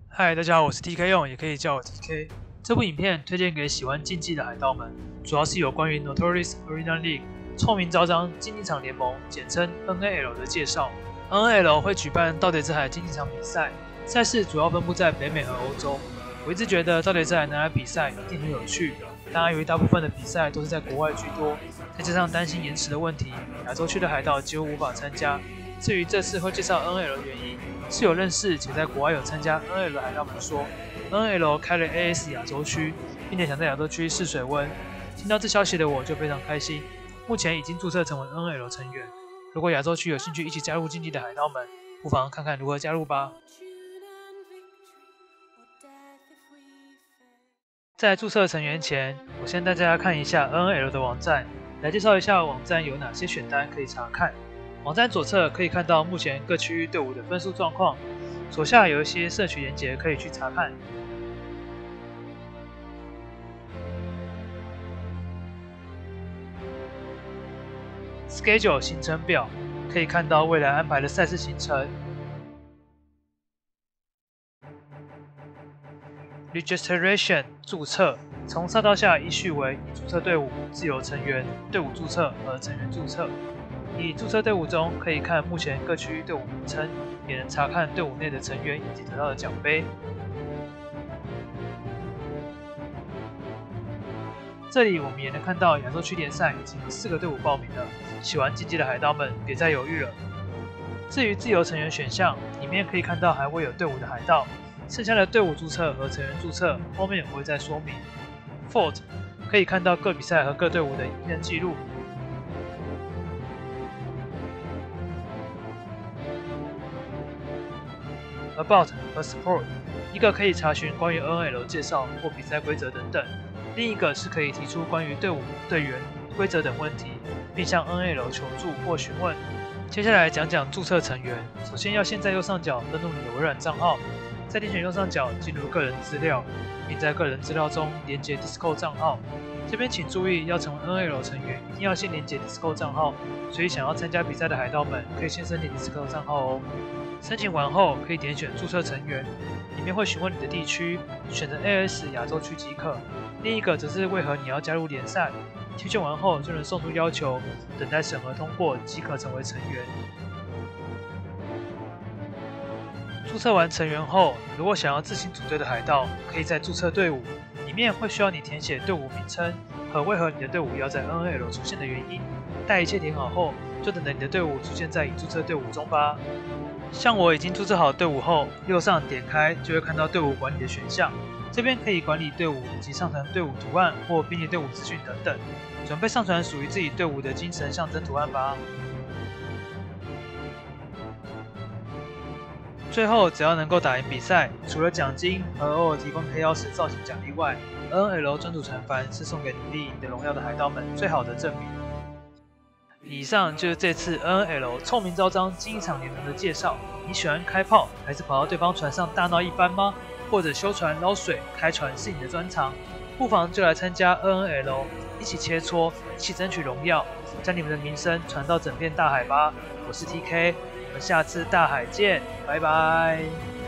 嗨，大家好，我是 TK 用，也可以叫我 TK。这部影片推荐给喜欢竞技的海盗们，主要是有关于 Notorious Arena League 臭名昭彰竞技场联盟，简称 NAL 的介绍。NAL 会举办盗贼之海竞技场比赛，赛事主要分布在北美和欧洲。我一直觉得盗贼之海拿来比赛一定很有趣，当然由于大部分的比赛都是在国外居多，再加上担心延迟的问题，亚洲区的海盗几乎无法参加。至于这次会介绍 NAL 的原因，是有认识且在国外有参加 NAL 的海盗们说 ，NAL 开了 AS 亚洲区，并且想在亚洲区试水温。听到这消息的我就非常开心，目前已经注册成为 NAL 成员。如果亚洲区有兴趣一起加入竞技的海盗们，不妨看看如何加入吧。在注册成员前，我先带大家看一下 NAL 的网站，来介绍一下网站有哪些选单可以查看。网站左侧可以看到目前各区域队伍的分数状况，左下有一些社群连结可以去查看。Schedule 行程表可以看到未来安排的赛事行程。Registration 注册，从上到下依序为已注册队伍、自由成员、队伍注册和成员注册。已注册队伍中可以看目前各区域队伍名称，也能查看队伍内的成员以及得到的奖杯。这里我们也能看到亚洲区联赛已经有4个队伍报名了，喜欢竞技的海盗们别再犹豫了。至于自由成员选项，里面可以看到还未有队伍的海盗，剩下的队伍注册和成员注册后面我会再说明。Fort 可以看到各比赛和各队伍的影片记录。About 和 Support， 一个可以查询关于 NAL 介绍或比赛规则等等，另一个是可以提出关于队伍、队员、规则等问题，并向 NAL 求助或询问。接下来讲讲注册成员，首先要先在右上角登录你的微软账号，再点选右上角进入个人资料，并在个人资料中连接 Discord 账号。这边请注意，要成为 NAL 成员一定要先连接 Discord 账号，所以想要参加比赛的海盗们可以先申请 Discord 账号哦。申请完后，可以点选注册成员，里面会询问你的地区，选择 AS 亚洲区即可。另一个则是为何你要加入联赛，填选完后就能送出要求，等待审核通过即可成为成员。注册完成员后，如果想要自行组队的海盗，可以在注册队伍里面会需要你填写队伍名称和为何你的队伍要在 NAL 出现的原因。待一切填好后，就等着你的队伍出现在已注册队伍中吧。像我已经注册好队伍后，右上点开就会看到队伍管理的选项，这边可以管理队伍以及上传队伍图案或编辑队伍资讯等等，准备上传属于自己队伍的精神象征图案吧。最后只要能够打赢比赛，除了奖金和偶尔提供黑曜石造型奖励外 ，NAL 专属船帆是送给努力赢得荣耀的海盗们最好的证明。以上就是这次 NAL 臭名昭彰竞技场联盟的介绍。你喜欢开炮，还是跑到对方船上大闹一番吗？或者修船、捞水、开船是你的专长？不妨就来参加 NAL， 一起切磋，一起争取荣耀，将你们的名声传到整片大海吧！我是 TK， 我们下次大海见，拜拜。